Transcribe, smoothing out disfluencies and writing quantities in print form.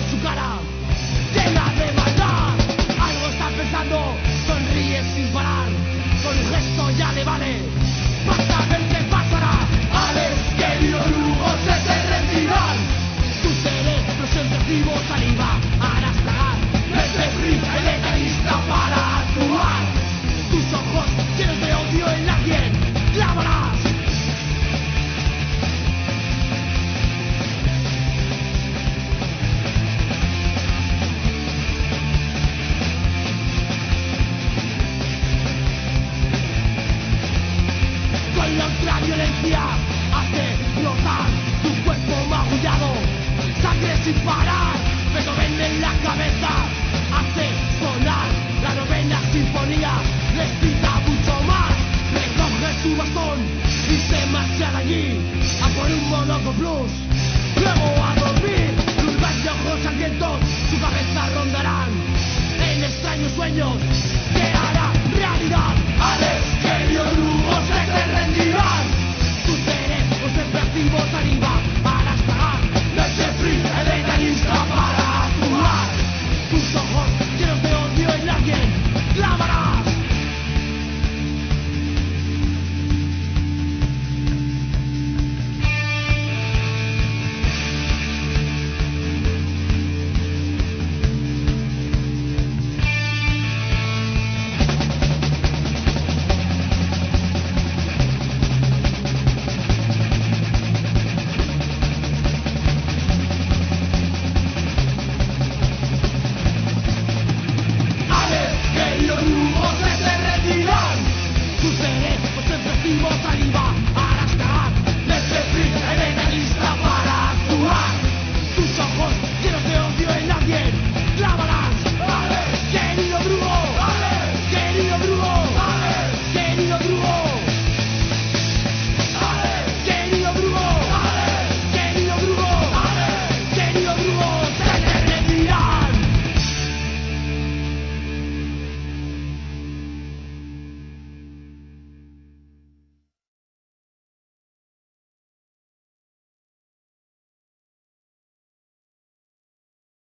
en su cara, llena de maldad. Algo está pensando, sonríe sin parar, con un gesto ya le vale. Basta ver qué pasará. Alex, querido Lugo, se te rendirán. Tu cerebro siempre activo, saliva harás tragar. Mente fría y legalista para actuar. Tus ojos llenos de odio en alguien clavarás. Con la ultraviolencia hace brotar tu cuerpo magullado, sangre sin parar.